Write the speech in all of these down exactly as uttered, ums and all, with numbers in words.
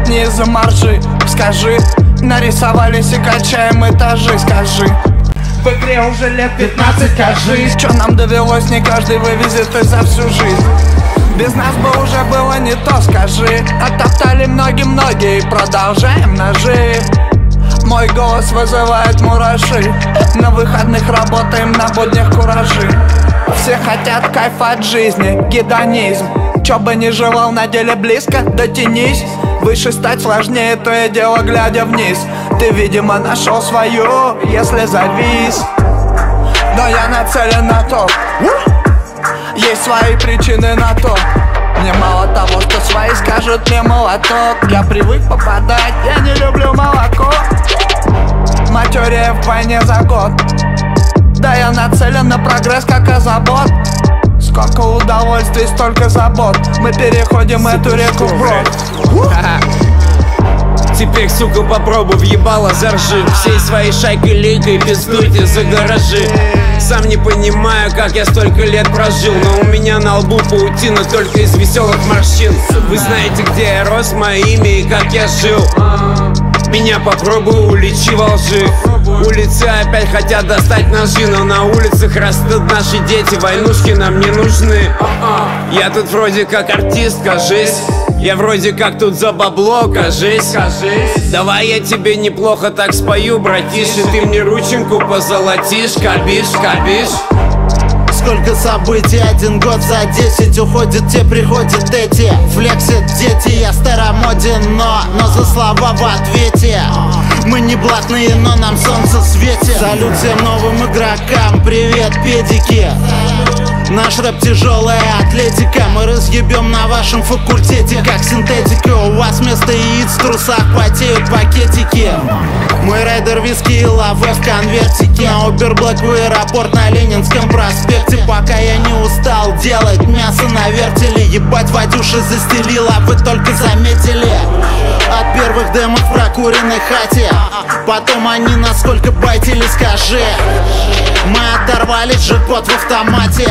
тут не из-за маржи. Скажи, нарисовались и качаем этажи. Скажи, в игре уже лет пятнадцать, кажись. Чё нам довелось, не каждый вывезет и за всю жизнь. Без нас бы уже было не то, скажи. Оттоптали многие-многие, продолжаем ножи. Мой голос вызывает мураши. На выходных работаем, на буднях куражи. Все хотят кайфа от жизни, гедонизм. Чё бы ни желал, на деле близко, дотянись. Выше стать сложнее, то и дело, глядя вниз. Ты, видимо, нашел свою, если завис. Но я нацелен на то. Есть свои причины на то. Мне мало того, что свои скажут мне молоток. Я привык попадать, я не люблю молоко. Материя в войне за год. Да, я нацелен на прогресс, как озабот. Сколько удовольствий, столько забот. Мы переходим эту реку вброд. Теперь, сука, попробуй въебало заржи. Всей своей шайкой лейкой пиздуйте за гаражи. Сам не понимаю, как я столько лет прожил, но у меня на лбу паутина только из веселых морщин. Вы знаете, где я рос, мое имя и как я жил. Меня попробуй уличи во лжи. Улицы опять хотят достать ножи, но на улицах растут наши дети. Войнушки нам не нужны. Я тут вроде как артист, кажись. Я вроде как тут за бабло, кажись. Давай я тебе неплохо так спою, братиша. Ты мне рученьку позолотишь, кабиш, кабиш. Сколько событий, один год за десять. Уходят те, приходят эти. Флексят дети, я старомоден, но Но за слова в ответе. Мы не блатные, но нам солнце светит. Салют всем новым игрокам, привет, педики. Наш рэп тяжелая атлетика. Мы разъебем на вашем факультете, как синтетика. У вас вместо яиц в трусах потеют пакетики. Мой райдер виски и лаве в конвертике. Уберблэк в аэропорт на Ленинском проспекте. Пока я не устал делать мясо на вертеле. Ебать, Вадюша застелила, вы только заметили. От первых демок в прокуренной хате. Потом они насколько байтили, скажи. Мы оторвались, джекпот в автомате.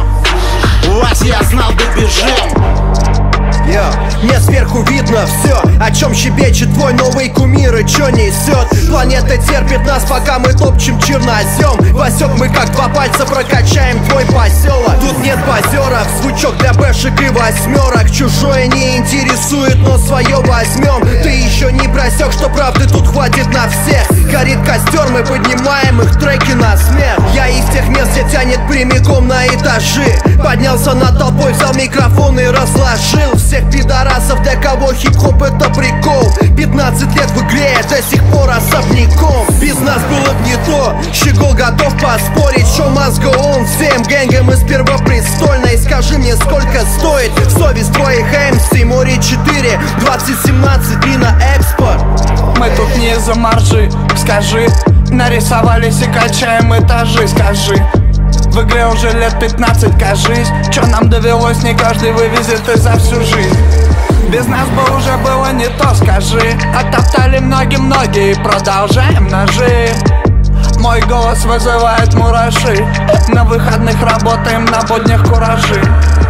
Вас я знал, добежим. Yeah. Мне сверху видно все, о чем щебечет твой новый кумир и чё несет. Планета терпит нас, пока мы топчем чернозем. Васек, мы как два пальца прокачаем твой поселок. Тут нет базеров, звучок для бэшек и восьмерок. Чужое не интересует, но свое возьмем. Ты еще не бросек, что правды тут хватит на всех. Горит костер, мы поднимаем их треки на смех. Я из тех мест, где тянет прямиком на этажи. Поднялся над толпой, взял микрофон и разложил всех пидорасов, для кого хип-хоп это прикол. Пятнадцать лет в игре, до сих пор особняком. Без нас было б не то, Щегол готов поспорить. Шо мозга он всем гэнгам из Первопрестольной. Скажи мне, сколько стоит совесть твоих эм си? Море четыре, двадцать семнадцать и на экспорт. Мы тут не из-за маржи. Скажи, нарисовались и качаем этажи. Скажи, в игре уже лет пятнадцать, кажись. Чё нам довелось, не каждый вывезет и за всю жизнь. Без нас бы уже было не то, скажи. Оттоптали многие-многие, продолжаем ножи. Мой голос вызывает мураши. На выходных работаем, на буднях куражи.